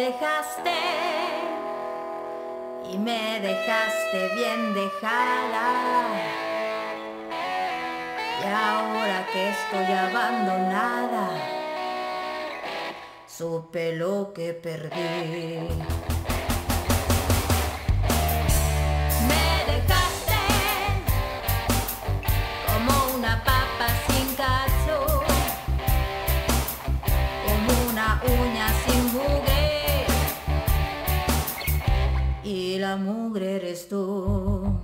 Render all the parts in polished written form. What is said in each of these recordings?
dejaste y me dejaste bien dejada. Y ahora que estoy abandonada, supe lo que perdí. Me dejaste como una papa sin cacho, como una uña sin mugre, y la mugre eres tú.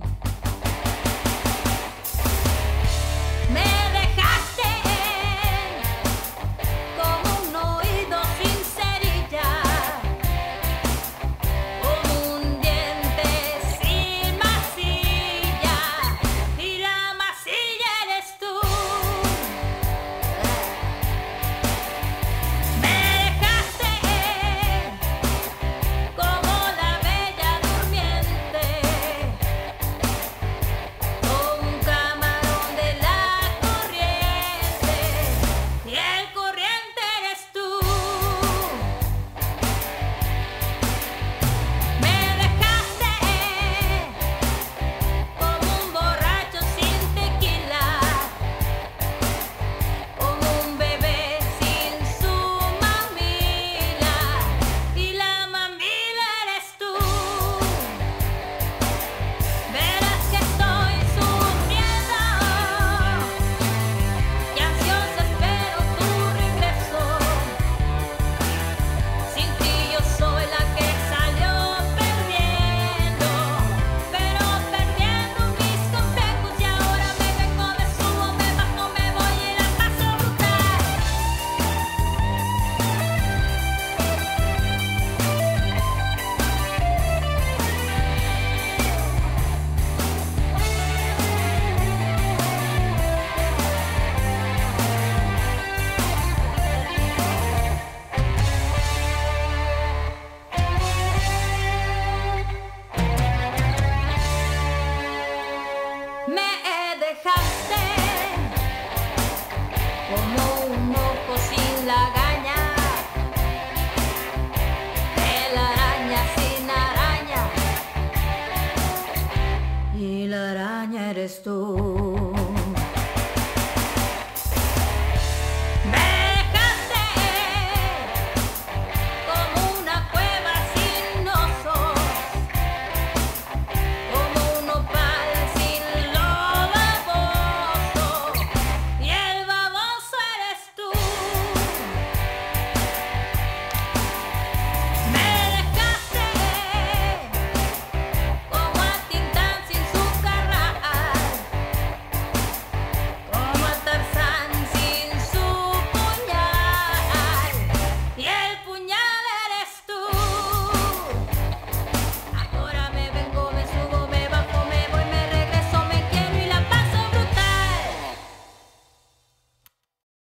Dejaste como un moco sin lagaña, telaraña sin araña, y la araña eres tú.